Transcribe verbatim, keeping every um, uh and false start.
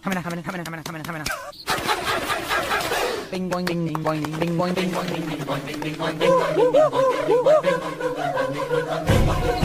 Hamina, hamina, hamina, hamina, hamina, hamina. Bing boing, bing, bing boing, bing, bing boing, bing boing, bing, bing boing, bing, bing boing, bing boing, bing boing, bing boing, bing boing, bing boing, bing boing, bing boing, bing boing.